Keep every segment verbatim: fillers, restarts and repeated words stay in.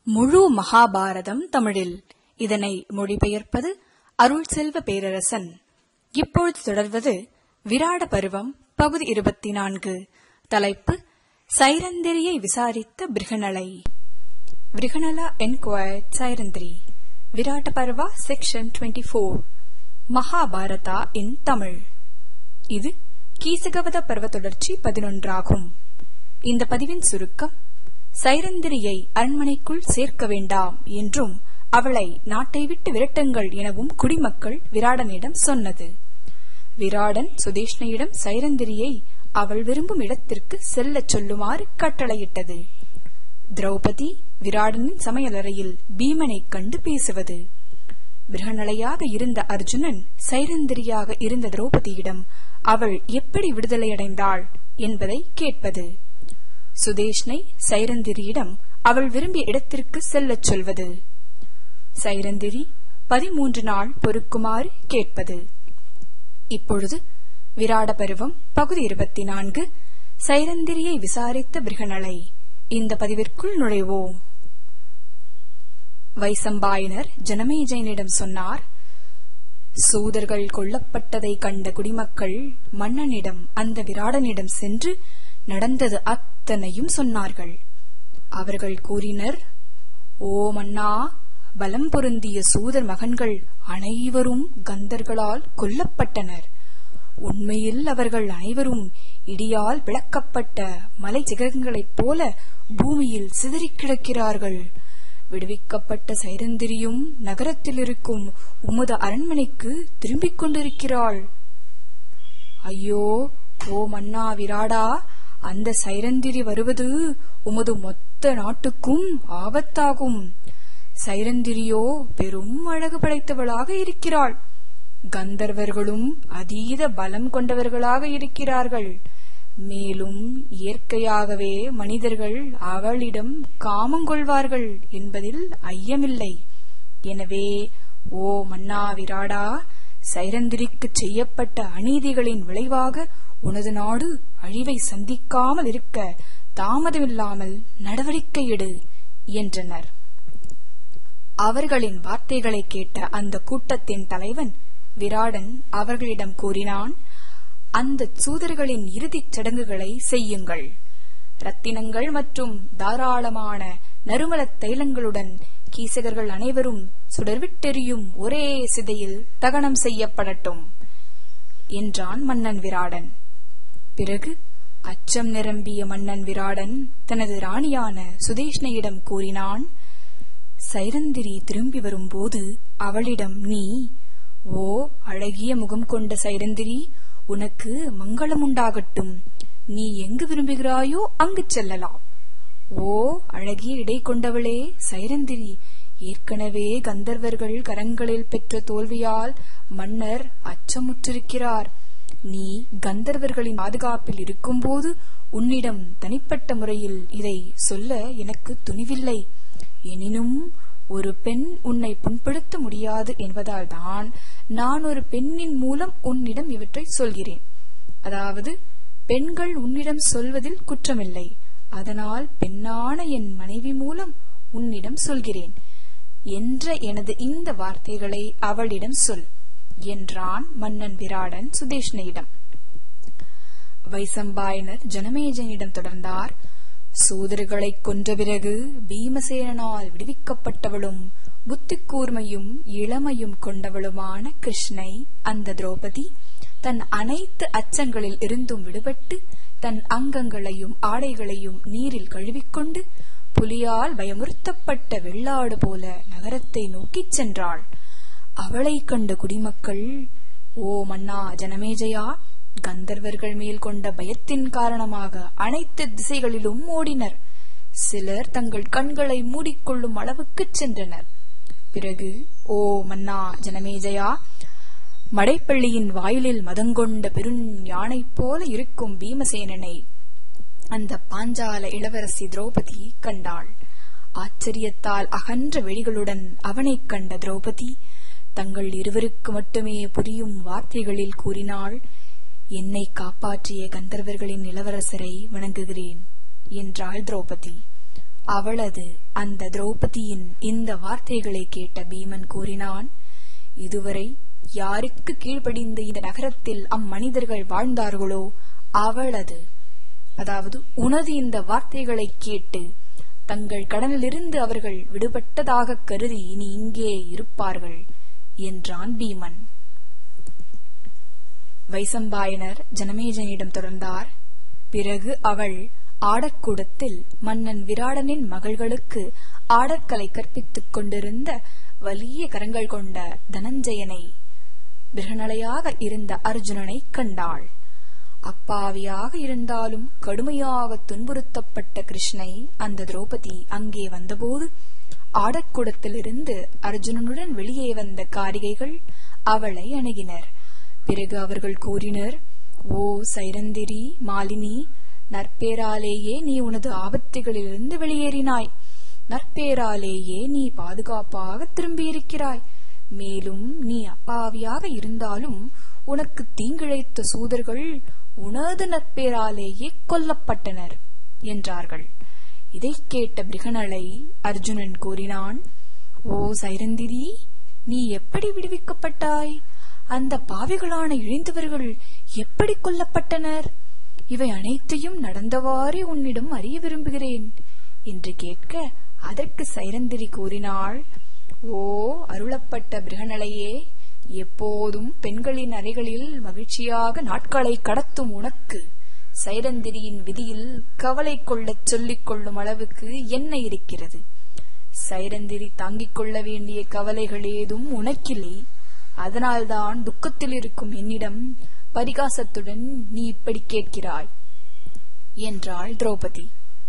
முழு மகாபாரதம் தமிழில். இதனை மொழிபெயர்ப்பது அருள் செல்வ பேரரசன். இப்பொழுது தொடர்வது விராட பருவம் பகுதி இருபத்தி நான்கு. தலைப்பு சைரந்திரியை விசாரித்த பிருகநலை. பிருகநலா என்கொயர்ட் சைரந்திரி. விராட பர்வா செக்ஷன் இருபத்தி நான்கு. மகாபாரதா இன் தமிழ். இது கீசகவத பர்வ தொடர்ச்சி பதினொன்றாகும். இந்த பதிவின் சுருக்கம்: சைரந்திரியை அரண்மனைக்குள் சேர்க்க வேண்டாம் என்றும் அவளை நாட்டை விட்டு விரட்டுங்கள் எனவும் குடிமக்கள் விராடனிடம் சொன்னது. விராடன் சுதேஷ்ணையிடம் சைரந்திரியை அவள் விரும்பும் இடத்திற்கு செல்லச் சொல்லுமாறு கட்டளையிட்டது. திரௌபதி விராடனின் சமையலறையில் பீமனை கண்டு பேசுவது. பிருகநலையாக இருந்த அர்ஜுனன் சைரந்திரியாக இருந்த திரௌபதியிடம் அவள் எப்படி விடுதலையடைந்தாள் என்பதை கேட்பது. சுதேஷ்ணை சைரந்திரியிடம் அவள் விரும்பிய இடத்திற்கு செல்லச் சொல்வது. சைரந்திரி பதிமூன்று நாள் பொறுக்குமாறு கேட்பது. இப்பொழுது விராட பருவம் பகுதி இருபத்தி நான்கு. சைரந்திரியை விசாரித்த பிருகநலை. இந்த பதிவிற்குள் நுழைவோம். வைசம்பாயனர் ஜனமேஜயனிடம் சொன்னார்: சூதர்கள் கொல்லப்பட்டதை கண்ட குடிமக்கள் மன்னனிடம் அந்த விராடனிடம் சென்று நடந்தது அத்தனையும் சொன்னார்கள். அவர்கள் கூறினர்: ஓ மன்னா, பலம் பொருந்திய சூதர் மகன்கள் அனைவரும் கந்தர்களால் கொல்லப்பட்டனர். உண்மையில் அவர்கள் அனைவரும் இடியால் விளக்கப்பட்ட மலை சிகரங்களைப் போல பூமியில் சிதறிக் கிடக்கிறார்கள். விடுவிக்கப்பட்ட சைரந்திரியும் நகரத்தில் இருக்கும் உமது அரண்மனைக்கு திரும்பிக் கொண்டிருக்கிறாள். ஐயோ, ஓ மன்னா விராடா, அந்த சைரந்திரி வருவது உமது மொத்த நாட்டுக்கும் ஆபத்தாகும். சைரந்திரியோ பெரும் அழகு படைத்தவளாக இருக்கிறாள். கந்தர்வர்களும் அதீத பலம் கொண்டவர்களாக இருக்கிறார்கள். மேலும் இயற்கையாகவே மனிதர்கள் அவளிடம் காமம் கொள்வார்கள் என்பதில் ஐயமில்லை. எனவே ஓ மன்னா விராடா, சைரந்திரிக்கு செய்யப்பட்ட அநீதிகளின் விளைவாக உனது நாடு அழிவை சந்திக்காமல் இருக்க தாமதமில்லாமல் நடவடிக்கை எடு என்றனர். அவர்களின் வார்த்தைகளை கேட்ட அந்த கூட்டத்தின் தலைவன் விராடன் அவர்களிடம் கூறினான்: அந்த சூதர்களின் இறுதிச் சடங்குகளை செய்யுங்கள். ரத்தினங்கள் மற்றும் தாராளமான நறுமல தைலங்களுடன் கீசகர்கள் அனைவரும் சுடர்விட்டெறியும் ஒரே சிதையில் தகனம் செய்யப்படட்டும் என்றான் மன்னன் விராடன். பிறகு அச்சம் நிரம்பிய மன்னன் விராடன் தனது ராணியான சுதேஷ்ணையிடம் கூறினான்: சைரந்திரி திரும்பி வரும்போது அவளிடம் நீ, ஓ அழகிய முகம் கொண்ட சைரந்திரி, உனக்கு மங்களம் உண்டாகட்டும். நீ எங்கு விரும்புகிறாயோ அங்கு செல்லலாம். ஓ அழகிய இடை கொண்டவளே சைரந்திரி, ஏற்கனவே கந்தர்வர்கள் கரங்களில் பெற்ற தோல்வியால் மன்னர் அச்சமுற்றிருக்கிறார். நீ கந்தர்வர்களின் பாதுகாப்பில் இருக்கும்போது உன்னிடம் தனிப்பட்ட முறையில் இதை சொல்ல எனக்கு துணிவில்லை. எனினும் ஒரு பெண் உன்னை புண்படுத்த முடியாது என்பதால் தான் நான் ஒரு பெண்ணின் மூலம் உன்னிடம் இவற்றை சொல்கிறேன். அதாவது, பெண்கள் உன்னிடம் சொல்வதில் குற்றமில்லை. அதனால் பெண்ணான என் மனைவி மூலம் உன்னிடம் சொல்கிறேன் என்ற எனது இந்த வார்த்தைகளை அவளிடம் சொல் என்றான் மன்னன் விராடன் சுதேஷ்ணையிடம். வைசம்பாயனர் ஜனமேஜயனிடம் தொடர்ந்தார்: சூதர்களை கொன்ற பிறகு பீமசேனால் விடுவிக்கப்பட்டவளும் புத்தி கூர்மையும் இளமையும் கொண்டவளுமான கிருஷ்ணை அந்த திரௌபதி தன் அனைத்து அச்சங்களில் இருந்தும் விடுபட்டு தன் அங்கங்களையும் ஆடைகளையும் நீரில் கழுவிக்கொண்டு புலியால் பயமுறுத்தப்பட்ட வெள்ளாடு போல நகரத்தை நோக்கிச் சென்றாள். அவளை கண்ட குடிமக்கள், ஓ மன்னா ஜனமேஜயா, கந்தர்வர்கள் மேல் கொண்ட பயத்தின் காரணமாக அனைத்து திசைகளிலும் ஓடினர். சிலர் தங்கள் கண்களை மூடிக்கொள்ளும் அளவுக்கு சென்றனர். பிறகு ஓ மன்னா ஜனமேஜயா, மடைப்பள்ளியின் வாயிலில் மதங்கொண்ட பெரும் யானை போல இருக்கும் பீமசேனனை அந்த பாஞ்சால இளவரசி திரௌபதி கண்டாள். ஆச்சரியத்தால் அகன்ற வெளிகளுடன் அவனை கண்ட திரௌபதி தங்கள் இருவருக்கு மட்டுமே புரியும் வார்த்தைகளில் கூறினாள்: என்னை காப்பாற்றிய கந்தர்வர்களின் இளவரசரை வணங்குகிறேன் என்றாள் திரௌபதி. அவளது அந்த திரௌபதியின் இந்த வார்த்தைகளை கேட்ட பீமன் கூறினான், இதுவரை யாருக்கு கீழ்ப்படிந்த இந்த நகரத்தில் அம்மனிதர்கள் வாழ்ந்தார்களோ அவளது, அதாவது உனது இந்த வார்த்தைகளை கேட்டு தங்கள் கடனிலிருந்து அவர்கள் விடுபட்டதாக கருதி இனி இங்கே இருப்பார்கள் என்றான் பீமன். வைசம்பாயனர் ஜனமேஜயனிடம் தொடர்ந்தார். பிறகு அவள் ஆடற்கூடத்தில் மன்னன் விராடனின் மகள்களுக்கு ஆடற்கலை கற்பித்துக் கொண்டிருந்த வலிய கரங்கள் கொண்ட தனஞ்சயனை, பிருகநலையாக இருந்த அர்ஜுனனை கண்டாள். அப்பாவியாக இருந்தாலும் கடுமையாக துன்புறுத்தப்பட்ட கிருஷ்ணை அந்த திரௌபதி அங்கே வந்தபோது ஆடற்கூடத்திலிருந்து அர்ஜுனனுடன் வெளியே வந்த காரிகைகள் அவளை அணுகினர். பிறகு அவர்கள் கூறினர், ஓ சைரந்திரி மாலினி, நற்பேராலேயே நீ உனது ஆபத்துகளிலிருந்து வெளியேறினாய். நற்பேராலேயே நீ பாதுகாப்பாக திரும்பியிருக்கிறாய். மேலும் நீ அப்பாவியாக இருந்தாலும் உனக்கு தீங்கிழைத்த சூதர்கள் உனது நற்பேராலேயே கொல்லப்பட்டனர் என்றார்கள். இதை கேட்ட பிருகநலை அர்ஜுனன் கூறினான், ஓ சைரந்திரி, நீ எப்படி விடுவிக்கப்பட்டாய்? அந்த பாவிகளான இழிந்தவர்கள் எப்படி கொல்லப்பட்டனர்? இவை அனைத்தையும் நடந்தவாறே உன்னிடம் அறிய விரும்புகிறேன் என்று கேட்க, அதற்கு சைரந்திரி கூறினாள், ஓ அருளப்பட்ட பிருகநலையே, எப்போதும் பெண்களின் அறைகளில் மகிழ்ச்சியாக நாட்களை கடத்தும் உனக்கு சைரந்திரியின் விதியில் கவலை கொள்ளச் சொல்லிக் கொள்ளும் அளவுக்கு என்ன இருக்கிறது? சைரந்திரி தாங்கிக் கொள்ள வேண்டிய கவலைகள் ஏதும் உனக்கில்லை. அதனால்தான் துக்கத்தில் இருக்கும் என்னிடம் பரிகாசத்துடன் நீ இப்படி கேட்கிறாய் என்றாள் திரௌபதி.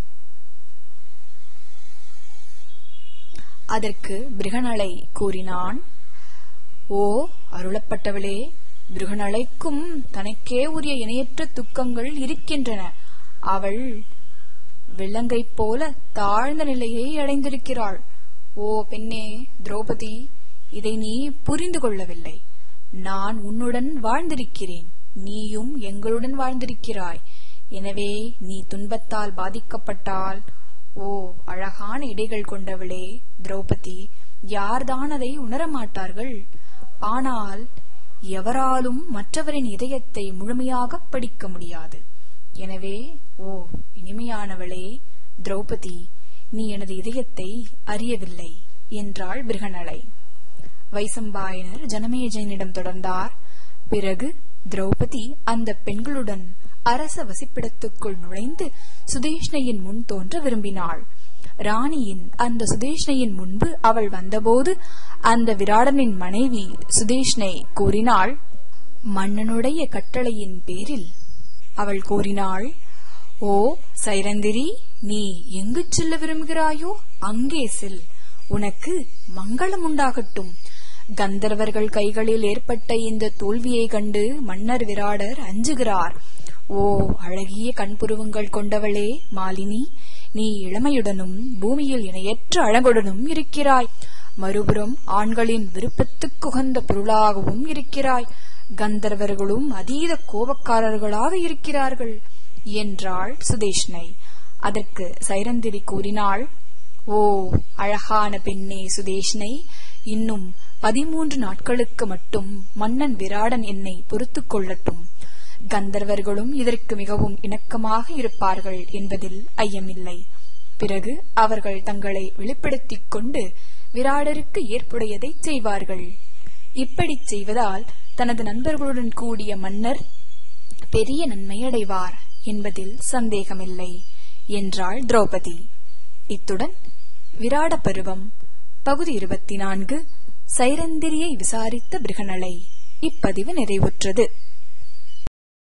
அதற்கு பிருகநலை கூறினான், ஓ அருளப்பட்டவளே, பிருகநலைக்கும் தனக்கே உரிய இணையற்ற துக்கங்கள் இருக்கின்றன. அவள் விலங்கை போல தாழ்ந்த நிலையை அடைந்திருக்கிறாள். ஓ பெண்ணே திரௌபதி, இதை நீ புரிந்து கொள்ளவில்லை. நான் உன்னுடன் வாழ்ந்திருக்கிறேன், நீயும் எங்களுடன் வாழ்ந்திருக்கிறாய். எனவே நீ துன்பத்தால் பாதிக்கப்பட்டால், ஓ அழகான இடைகள் கொண்டவளே திரௌபதி, யார்தான் அதை உணரமாட்டார்கள்? ஆனால் எவராலும் மற்றவரின் இதயத்தை முழுமையாக படிக்க முடியாது. எனவே ஓ இனிமையானவளே திரௌபதி, நீ எனது இதயத்தை அறியவில்லை என்றாள் பிருகநலை. வைசம்பாயனர் ஜனமேஜயனிடம் தொடர்ந்தார். பிறகு திரௌபதி அந்த பெண்களுடன் அரச வசிப்பிடத்துக்குள் நுழைந்து சுதேஷ்ணையின் முன் தோன்ற விரும்பினாள். ராணியின் அந்த சுதேஷ்ணையின் முன்பு அவள் வந்தபோது அந்த விராடனின் மனைவி சுதேஷ்ணை கூறினாள், மன்னனுடைய கட்டளையின் பேரில் அவள் கூறினாள், ஓ சைரந்திரி, நீ எங்கு செல்ல விரும்புகிறாயோ அங்கே செல். உனக்கு மங்களம் உண்டாகட்டும். கந்தர்வர்கள் கைகளில் ஏற்பட்ட இந்த தோல்வியை கண்டு மன்னர் விராடர் அஞ்சுகிறார். ஓ அழகிய கண்புருவங்கள் கொண்டவளே மாலினி, நீ இளமையுடனும் பூமியில் இணையற்ற அழகுடனும் இருக்கிறாய். மறுபுறம் ஆண்களின் விருப்பத்துக்குகந்த பொருளாகவும் இருக்கிறாய். கந்தர்வர்களும் அதீத கோபக்காரர்களாக இருக்கிறார்கள் என்றாள் சுதேஷ்ணை. அதற்கு சைரந்திரி கூறினாள், ஓ அழகான பெண்ணே சுதேஷ்ணை, இன்னும் பதிமூன்று நாட்களுக்கு மட்டும் மன்னன் விராடன் என்னை பொறுத்துக் கொள்ளட்டும். கந்தர்வர்களும் இதற்கு மிகவும் இணக்கமாக இருப்பார்கள் என்பதில் ஐயமில்லை. பிறகு அவர்கள் தங்களை வெளிப்படுத்திக் கொண்டு விராடருக்கு ஏற்புடையதை செய்வார்கள். இப்படி செய்வதால் தனது நண்பர்களுடன் கூடிய மன்னர் பெரிய நன்மை அடைவார் என்பதில் சந்தேகமில்லை என்றாள் திரௌபதி. இத்துடன் விராட பருவம் பகுதி இருபத்தி நான்கு சைரந்திரியை விசாரித்த பிருகநலை இப்பதிவு நிறைவுற்றது.